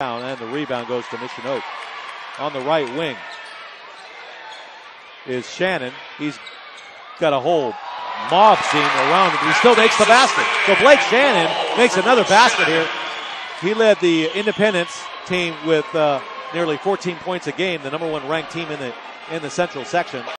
And the rebound goes to Mission Oak. On the right wing is Shannon. He's got a whole mob scene around him. He still makes the basket. So Blake Shannon makes another basket here. He led the Independence team with nearly 14 points a game, the #1 ranked team in the Central section.